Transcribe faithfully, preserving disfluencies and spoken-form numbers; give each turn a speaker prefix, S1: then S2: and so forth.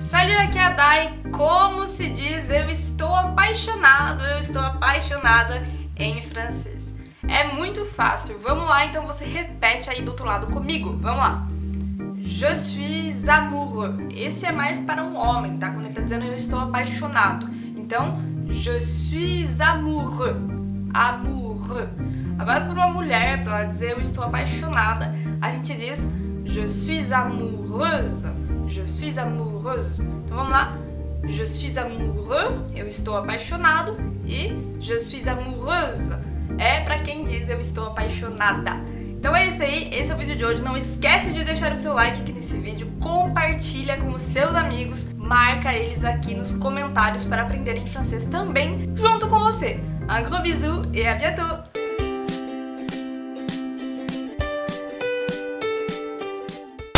S1: Salut, aqui é a Dai. Como se diz eu estou apaixonado, eu estou apaixonada em francês? É muito fácil. Vamos lá, então você repete aí do outro lado comigo. Vamos lá. Je suis amoureux. Esse é mais para um homem, tá? Quando ele tá dizendo eu estou apaixonado. Então, je suis amoureux. Amoureux. Agora, para uma mulher, para ela dizer eu estou apaixonada, a gente diz je suis amoureuse. Je suis amoureuse. Então vamos lá. Je suis amoureux, eu estou apaixonado. E je suis amoureuse é para quem diz eu estou apaixonada. Então é isso aí, esse é o vídeo de hoje. Não esquece de deixar o seu like aqui nesse vídeo, compartilha com os seus amigos, marca eles aqui nos comentários para aprenderem francês também junto com você. Un gros bisou et à bientôt!